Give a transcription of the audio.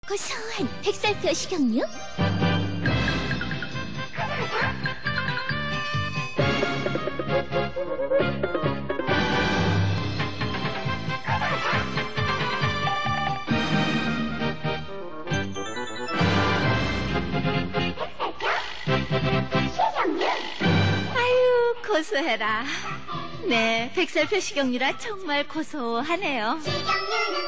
고소한 백살표 식용유. 아유, 고소해라. 네, 백살표 식용유라 정말 고소하네요. 식용유는